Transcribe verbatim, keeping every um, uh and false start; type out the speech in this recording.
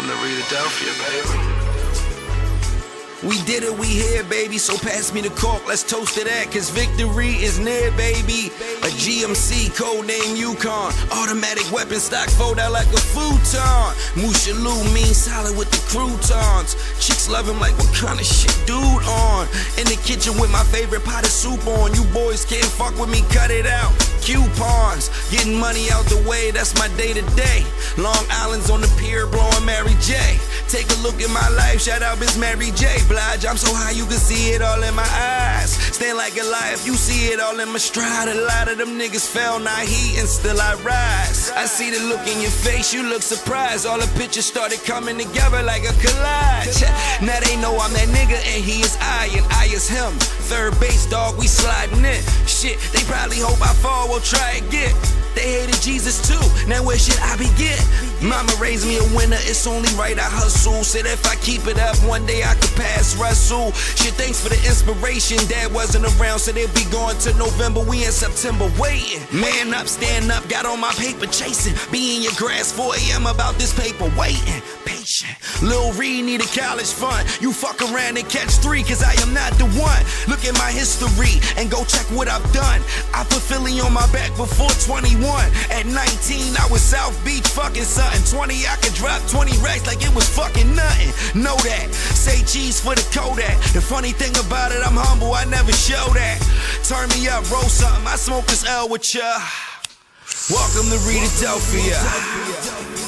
Welcome to Ritadelphia, baby. We did it, we here, baby, so pass me the cork, let's toast to that, cause victory is near, baby. A G M C, codename Yukon, automatic weapon stock, fold out like a futon. Mushaloo, mean solid with the croutons. Chicks love him like, what kind of shit dude on? In the kitchen with my favorite pot of soup on. You boys can't fuck with me, cut it out. Coupons, getting money out the way, that's my day to day. Long Island's on the pier, blowing Mary J. Take a look at my life, shout out Miss Mary J. Blige, I'm so high you can see it all in my eyes. Stand like a lion, you see it all in my stride. A lot of them niggas fell, now he and still I rise. I see the look in your face, you look surprised. All the pictures started coming together like a collage. Now they know I'm that nigga and he is I and I is him. Third base, dog, we sliding in. Shit, they probably hope I fall, we'll try again. They hated Jesus too, now where should I begin? Mama raised me a winner, it's only right I hustle. Said if I keep it up, one day I could pass Russell. Shit, thanks for the inspiration, Dad wasn't around, so they'll be going to November, we in September waiting. Man up, stand up, got on my paper chasing. Be in your grass, four A M about this paper waiting. Patient, Lil Reed need a college fund. You fuck around and catch three, cause I am not the one. Look at my history and go check what I've done. I put Philly on my back before twenty-one. At nineteen, I was South Beach fucking something. twenty, I could drop twenty racks like it was fucking nothing. Know that, say cheese for the Kodak. The funny thing about it, I'm humble, I never show that. Turn me up, roll something, I smoke this L with ya. Welcome to Ritadelphia.